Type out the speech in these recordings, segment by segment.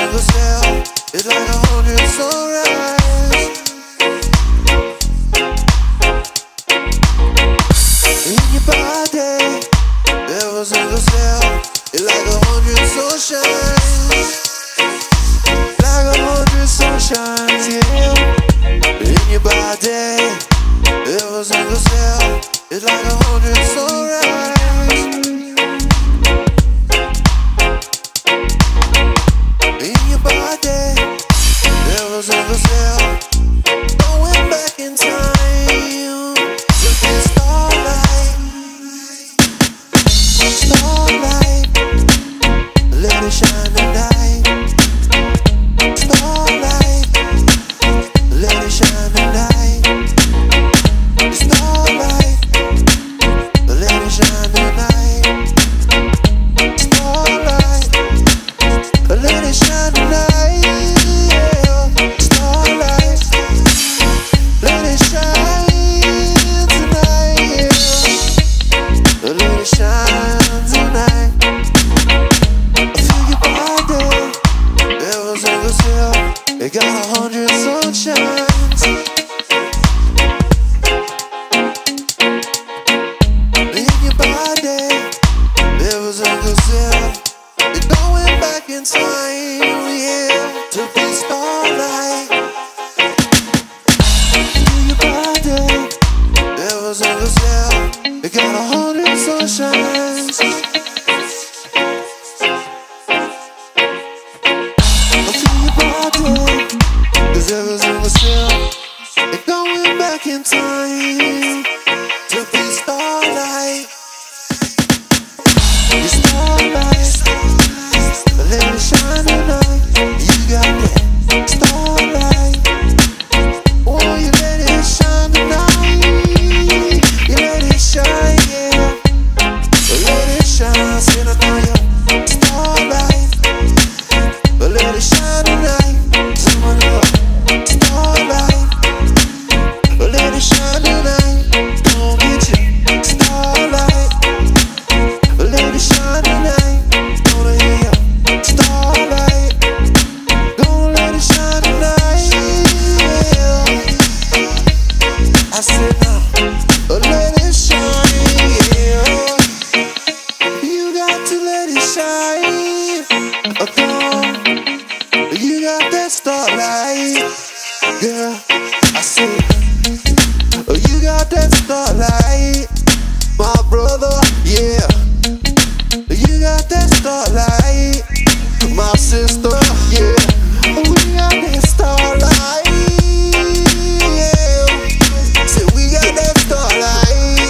single cell, it's like 100 sunrise. In your body, every single cell, it's like 100 sunshines. Like 100 sunshines, yeah. In your body, every single cell, it's like 100 sunrise. In your body, every single cell, going back in time to the starlight. Starlight, let it shine tonight. Starlight, let it shine tonight. Starlight, let it shine tonight. Starlight, let it shine tonight. Yeah. Starlight, let it shine tonight. Yeah. Let it shine tonight. I feel your body, every single cell, it got 100 sunshines. In your body, every single cell, it's going back in time, yeah, to be starlight. In your body, every single cell, it got 100 sunshines. Cause every single cell, it's going back in time to be starlight. You're starlight, let it shine tonight. You got that starlight. Oh, you let it shine tonight. You let it shine, yeah. Let it shine, sit on your starlight. Let it shine tonight. Someone else. Starlight, let it shine tonight. Gonna get you. Starlight, let it shine tonight. Gonna hear you. Starlight, gonna let it shine tonight. Yeah. I said now, let it shine. Yeah. You got to let it shine. Come on, you got that starlight. Girl, I said, you got that starlight, my brother, yeah. You got that starlight, my sister, yeah. We got that starlight, yeah. Say we got that starlight,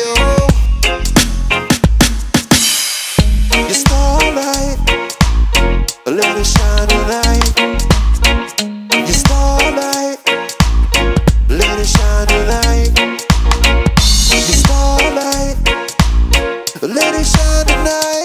yeah. Your starlight, let it shine tonight. Your starlight, let it shine tonight. Your starlight, let it shine tonight.